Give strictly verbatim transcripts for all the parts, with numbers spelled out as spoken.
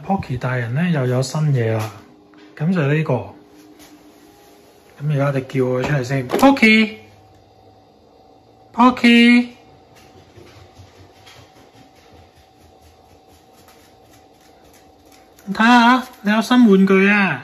Pocky 大人咧又有新嘢啦，咁就係呢個。咁而家我哋叫佢出嚟先 ，Pocky，Pocky， 你睇下，你有新玩具啊！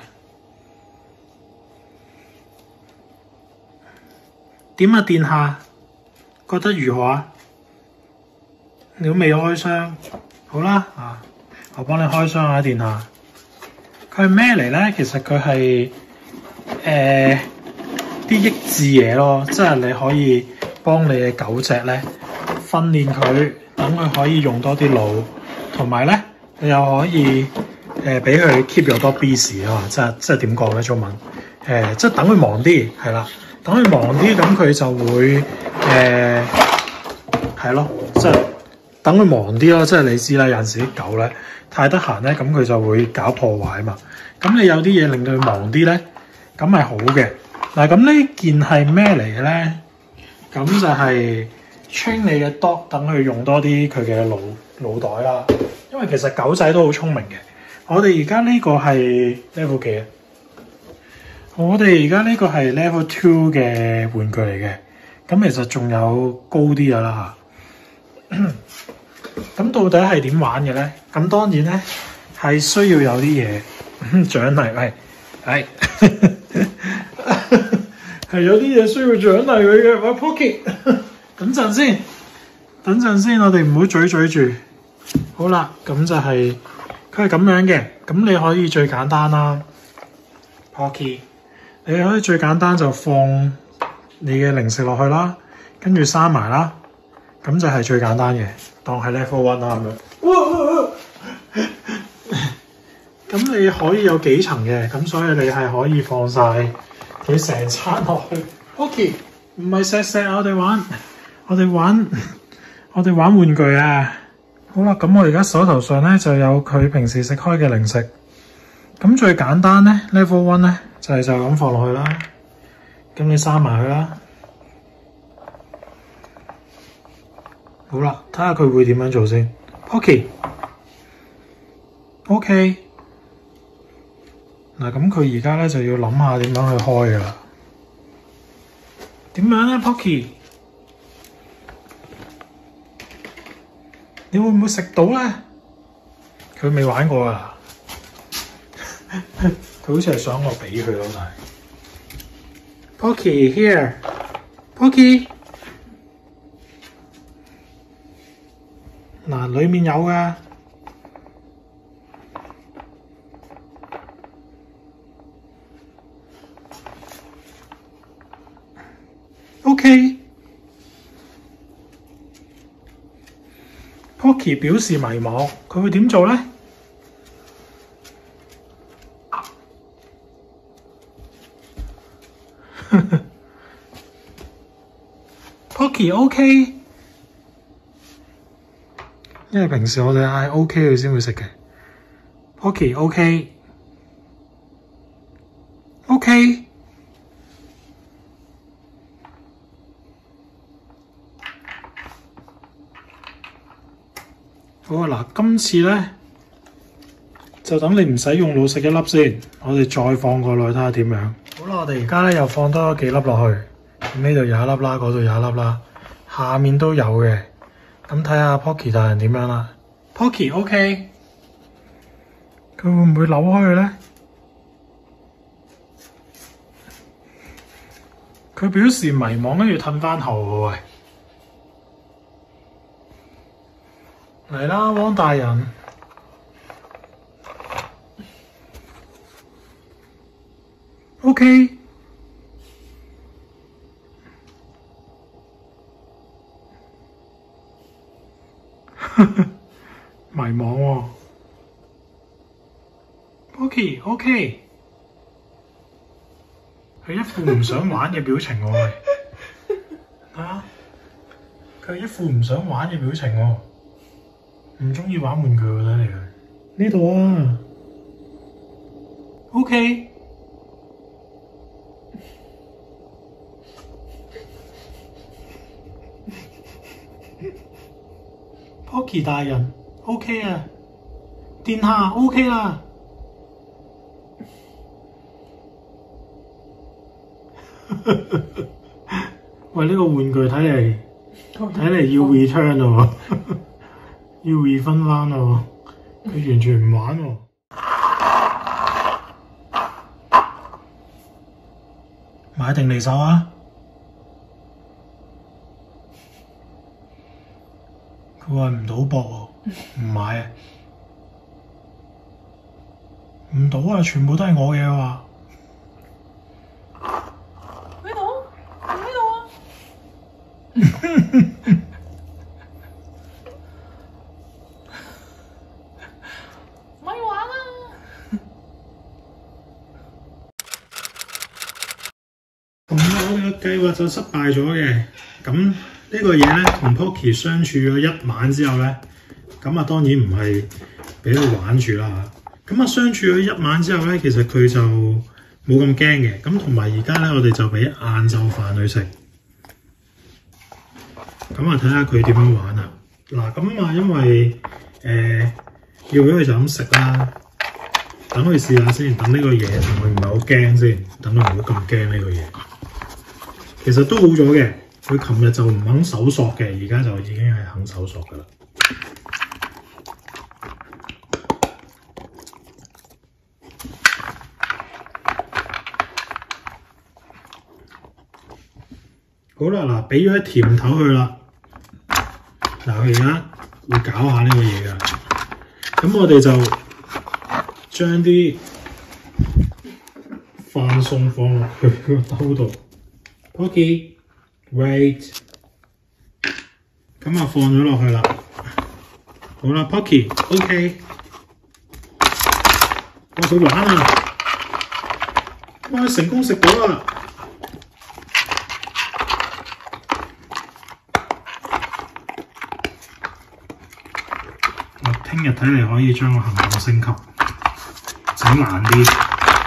點啊，殿下，覺得如何啊？你都未開箱，好啦，啊，我幫你開箱下，殿下。佢係咩嚟咧？其實佢係誒啲益智嘢咯，即係你可以幫你嘅狗隻咧訓練佢，等佢可以用多啲腦，同埋咧你又可以誒俾佢 keep 咗多 busy 啊！即係即係點講咧中文？誒、呃、即係等佢忙啲，係啦。等佢忙啲，咁佢就會誒係咯，即係等佢忙啲咯。即係你知啦，有陣時啲狗咧太得閒咧，咁佢就會搞破壞嘛。咁你有啲嘢令到佢忙啲咧，咁係好嘅。嗱，咁呢件係咩嚟嘅咧？咁就係 train 你嘅 dog，等佢用多啲佢嘅腦腦袋啦。因為其實狗仔都好聰明嘅。我哋而家呢個係 level 幾啊？我哋而家呢個係 level two 嘅玩具嚟嘅，咁其實仲有高啲嘅啦嚇。咁到底係點玩嘅咧？咁當然咧係需要有啲嘢獎勵，係係係有啲嘢需要獎勵佢嘅。喂 Pocky， 等陣先，等陣先，我哋唔好嘴嘴住。好啦，咁就係佢係咁樣嘅，咁你可以最簡單啦 ，Pocky。你可以最簡單就放你嘅零食落去啦，跟住閂埋啦，咁就係最簡單嘅，當係 level one 啦咁樣。咁你可以有幾層嘅，咁所以你係可以放晒佢成餐落去。Pocky， 唔係錫錫，我哋玩，我哋玩，我哋玩玩具啊！好啦，咁我而家手頭上咧就有佢平時食開嘅零食。咁最簡單咧 ，level one 咧就係就咁放落去啦。咁你閂埋佢啦。好啦，睇下佢會點樣做先。Pocky，OK。嗱，咁佢而家咧就要諗下點樣去開噶啦。點樣咧 ，Pocky？你會唔會食到咧？佢未玩過啊。佢好似係想我俾佢咯，但係 Pocky here Pocky 嗱，裡面有噶 OK Pocky 表示迷茫，佢會點做咧？Pocky OK， 因為平時我哋嗌 OK 佢先會食嘅。Pocky OK OK， 好啊！嗱，今次咧就等你唔使用腦食一粒先，我哋再放過落去睇下點樣。好啦，我哋而家咧又放多幾粒落去。呢度有一粒啦，嗰度有一粒啦，下面都有嘅。咁睇下 Pocky 大人點樣啦。Pocky OK， 佢會唔會扭開佢咧？佢表示迷茫，跟住褪翻後喎。喂，嚟啦，汪大人。OK。迷茫喎、哦、，Pocky OK， 佢一副唔想玩嘅表情喎、哦，喂，啊，佢一副唔想玩嘅表情喎、哦，唔中意玩玩具喎，睇嚟佢呢度啊 ，OK。Pocky 大人 ，OK 啊電下 OK 啦。喂，呢、這個玩具睇嚟睇嚟要 return 喎，要 refund 翻喎，佢完全唔玩喎。買定離手啊！佢話唔賭博喎，唔買啊！唔賭啊！全部都係我嘅話。 喺度，喺度啊！咪玩啦！ 咁我嘅計劃就失敗咗嘅。咁呢個嘢咧，同 Pocky 相處咗一晚之後咧，咁啊當然唔係俾佢玩住啦嚇。咁啊相處咗一晚之後咧，其實佢就冇咁驚嘅。咁同埋而家咧，我哋就俾晏晝飯佢食。咁啊睇下佢點樣玩啊！嗱咁啊，因為誒、呃、要俾佢就咁食啦。等佢試下先，等呢個嘢同佢唔係好驚先，等佢唔好咁驚呢個嘢。其實都好咗嘅，佢琴日就唔肯搜索嘅，而家就已經係肯搜索㗎啦。好啦，嗱，俾咗啲甜頭佢啦。嗱，佢而家會搞下呢個嘢㗎。咁我哋就將啲飯餸放落去個兜度。Pocky wait， 咁啊放咗落去啦。好啦 ，Pocky OK， 哇佢玩啊！哇成功食到啦！我聽日睇嚟可以將個行動升級，整難啲。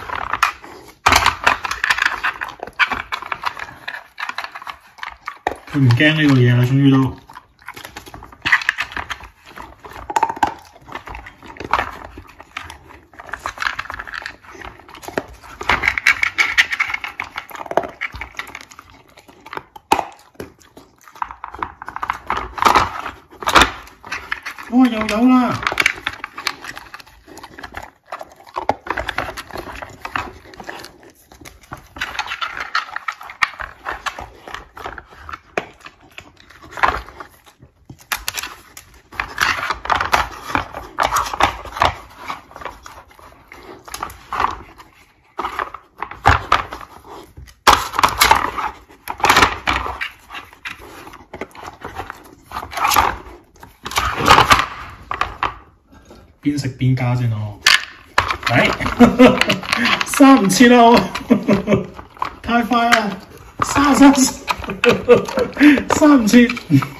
佢唔驚呢個嘢啦，終於都。哇！又有啦！邊食邊加先咯，嚟三唔切啦我，太快啦，三三三唔切，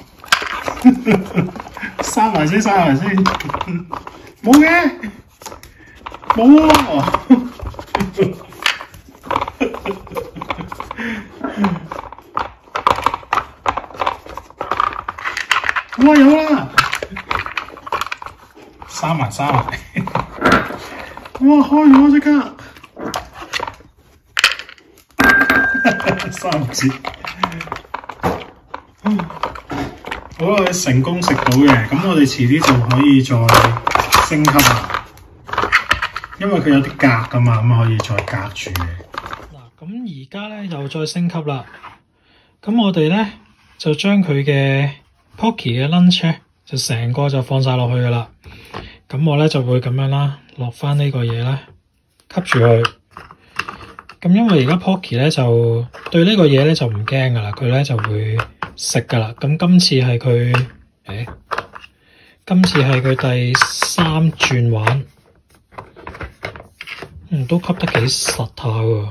閂埋先，閂埋先，冇嘅，冇喎，哇有啦！閂埋閂埋，哇開咗即刻，三唔切，好啦，成功食到嘅，咁我哋遲啲就可以再升級啦，因為佢有啲格噶嘛，咁可以再隔住嘅。嗱，咁而家咧又再升級啦，咁我哋咧就將佢嘅 Pocky 嘅 lunch 咧就成個就放晒落去噶啦。咁我咧就會咁樣啦，落翻呢個嘢咧，吸住佢。咁因為而家 Pocky 咧就對呢個嘢咧就唔驚噶啦，佢咧就會食噶啦。咁今次係佢，誒，今次係佢第三轉玩，嗯，都吸得幾實下喎。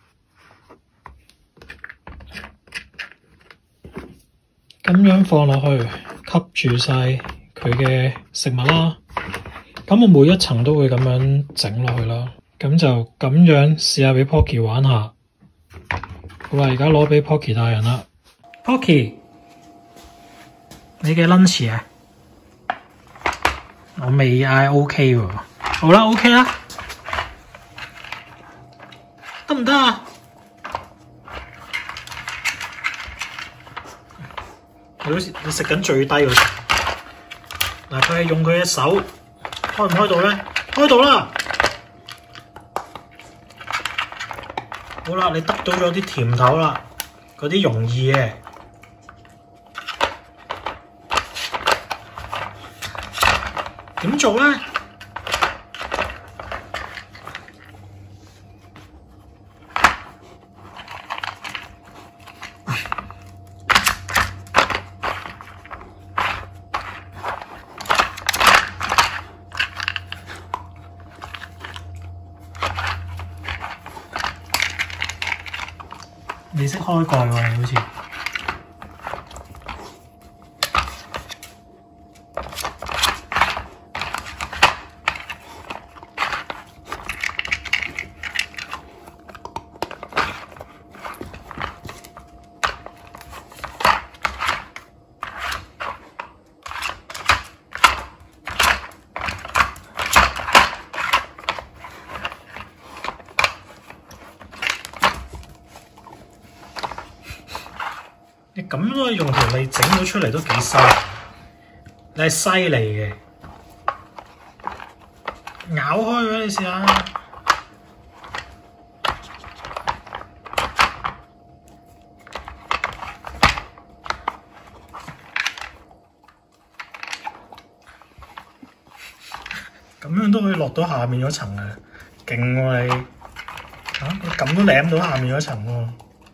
咁樣放落去，吸住晒佢嘅食物啦。咁我每一層都會咁樣整落去啦，咁就咁樣試下俾 Pocky 玩下。好啦，而家攞俾 Pocky 大人啦。Pocky， 你嘅 lunch 啊？ 我未嗌 OK 喎。好啦 ，OK 啦，得唔得啊？你好似你食緊最低嗰層。嗱，佢係用佢嘅手，開唔開到咧？開到啦！好啦，你得到咗啲甜頭啦，嗰啲容易嘅。點做咧？你識開蓋喎，好似。你咁都可以用條脷整到出嚟，都幾犀利！你係犀利嘅，咬開佢，你試下。咁樣都可以落到下面嗰層啊！勁喎你，啊你咁都舐到下面嗰層喎！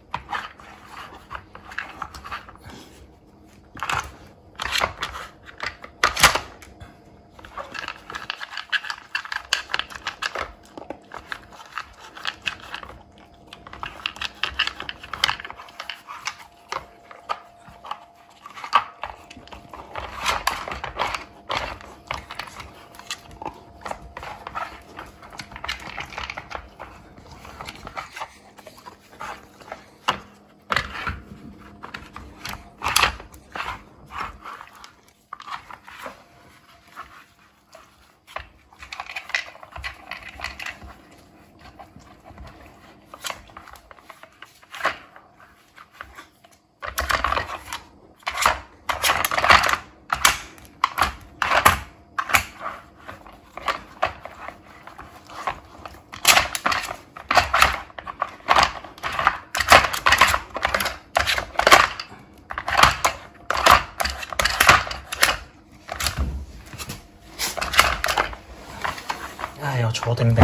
唉，又坐定定。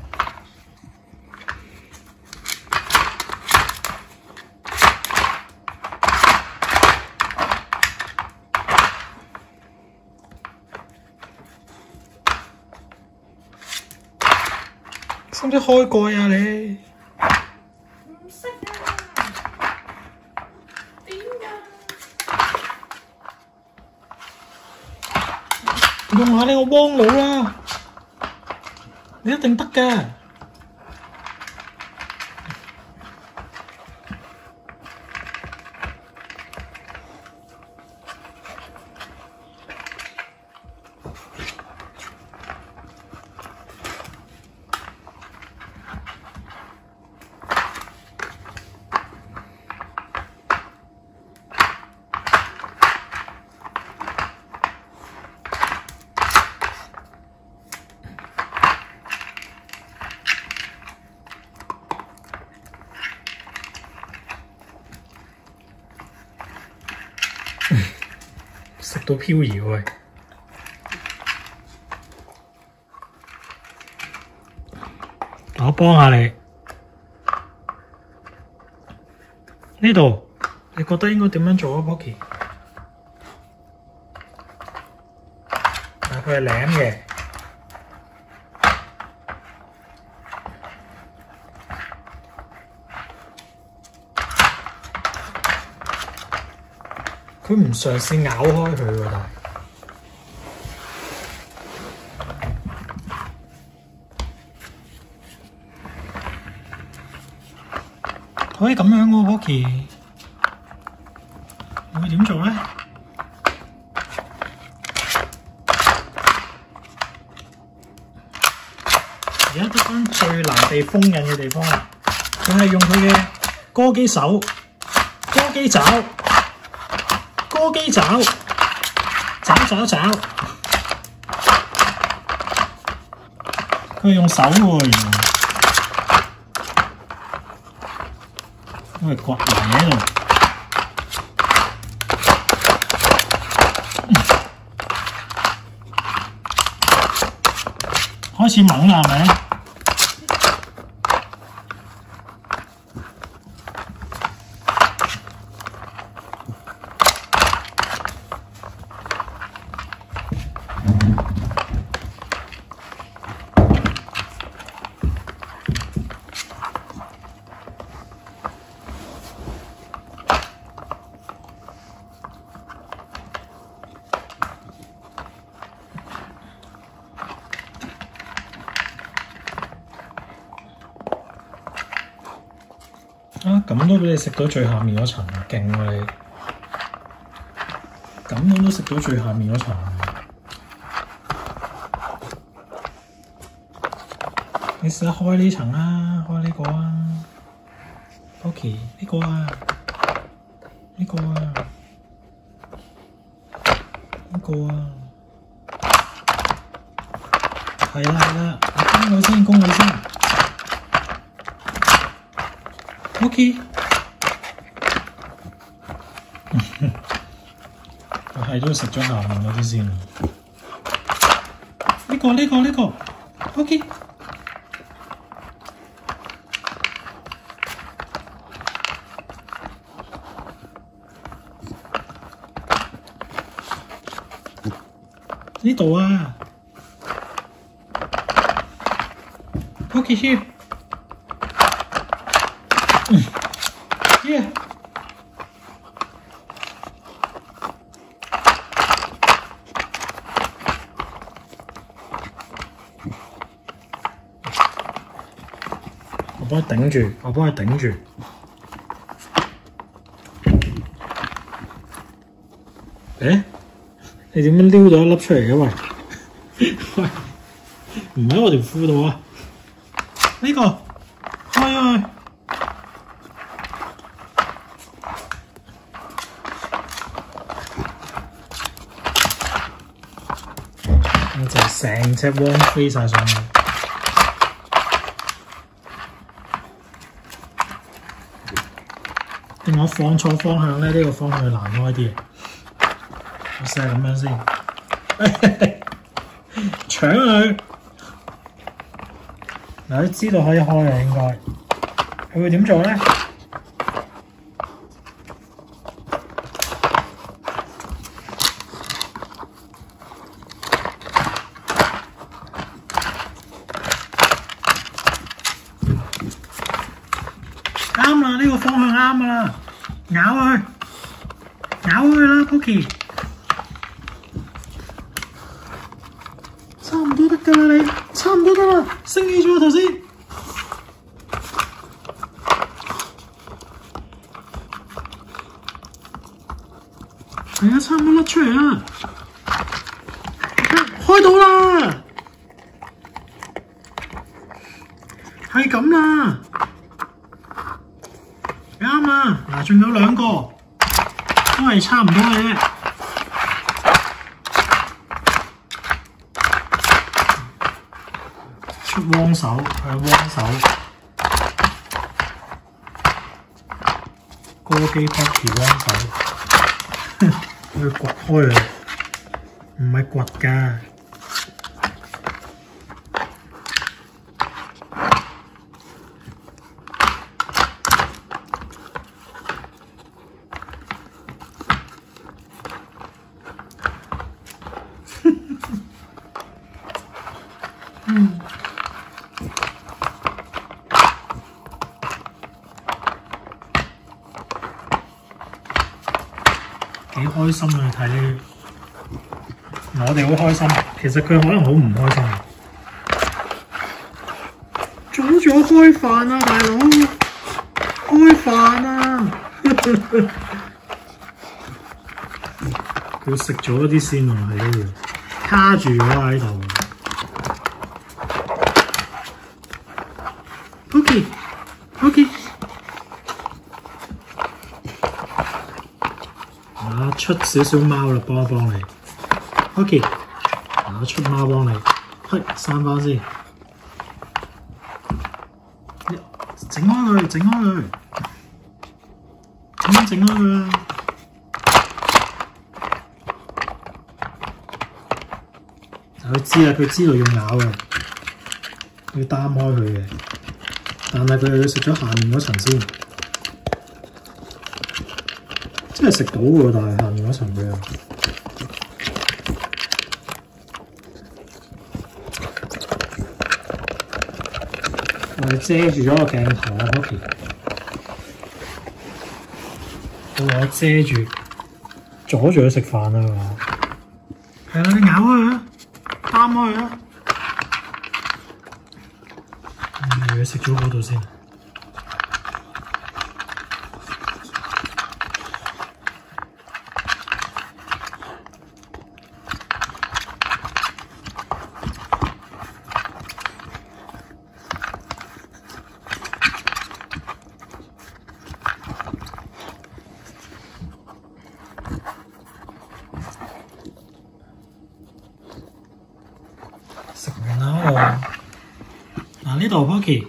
識唔識開蓋啊你？ 唔識啊！點㗎？ 用下呢個汪佬啦！你一定得㗎！食到飄移喎！我幫下你。呢度，你覺得應該點樣做啊 ，Pocky？ 但佢係舐嘅。佢唔嘗試咬開佢喎，但係可以咁樣喎 ，Pocky， 你會點做咧？ 家得翻最難被封印嘅地方啦。佢係用佢嘅歌姬手、歌姬爪、歌姬爪、爪爪爪。佢係用手喎，原來。因為刮埋喺度。開始猛啦，係咪？啊！咁都俾你食到最下面嗰層，勁喎你！咁樣都食到最下面嗰層，你試下開呢層啊，開呢個啊 ，OK 呢個啊，呢個啊，呢個啊，係啦係啦，你攻佢先，攻佢先。OK， 我係都食咗下面嗰啲先。呢個呢個呢個 ，OK。呢度啊 ，OK here。Yeah. 我幫佢頂住，我幫佢頂住。誒，你點樣撩到一粒出嚟嘅喂？喂，唔喺我條褲度啊！呢、這個開開。就成隻汪飛晒上去，定我放錯方向咧？呢、這個方向會難開啲。我試下咁樣先，搶佢！嗱，都知道可以開嘅應該，佢會點做咧？啱啦，呢個方向啱噶啦，咬佢，咬佢啦 ，Cookie， 差唔多得噶啦你，差唔多得啦，升起咗頭先，係啊，差唔多甩出嚟啦，開到啦，係咁啦。啱啦，嗱，仲有兩個，都係差唔多嘅啫。出汪手，係汪手，歌姬 Pocky 汪手，佢掘開啊，唔係掘㗎。嗯，幾開心啊！睇呢，我哋好開心，其實佢可能好唔開心。阻住我開飯啊，大佬！開飯啊！佢食咗啲先喎，喺度卡住咗喺度。 ，Pocky，Pocky。啊，出少少貓啦，幫一幫你。Pocky，啊，出貓幫你，係閂翻先。整開佢，整開佢，咁樣整開佢啦。佢知啦，佢知道要咬嘅，要擔開佢嘅，但係佢又要食咗下面嗰層先，真係食到喎，但係下面嗰層佢又。我哋遮住咗個鏡頭啊 ，Pocky， 我遮住，阻住佢食飯啦，係嘛？係啦，你咬開佢，擔開佢啦。嗯，你食咗嗰度先。食完啦我，嗱呢度 Pocky，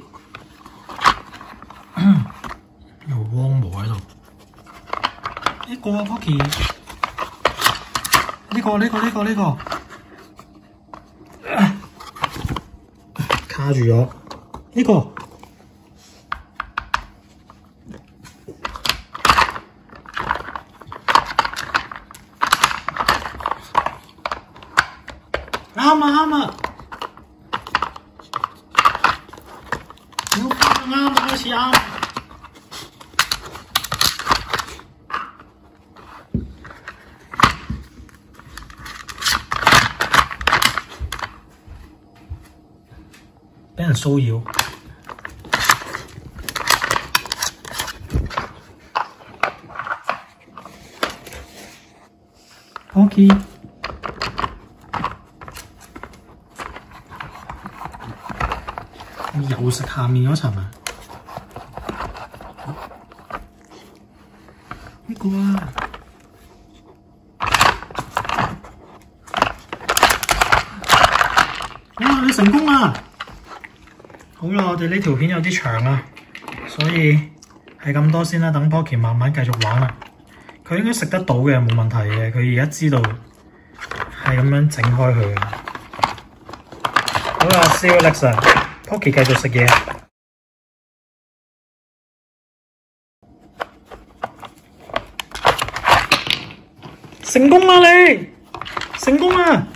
有汪毛喺度，呢個啊 Pocky， 呢個呢個呢個呢個，卡住咗，呢個，啱啊啱啊！啱啊，開始啱。俾人騷擾。Pocky。又食下面嗰層啊！呢個啊，哇！你成功啦！好啦，我哋呢條片有啲長啦，所以係咁多先啦。等 Pocky 慢慢繼續玩啦。佢應該食得到嘅，冇問題嘅。佢而家知道係咁樣整開佢嘅。好啦 ，see you next time。Pocky 繼續食嘢，成功啦你，成功啦！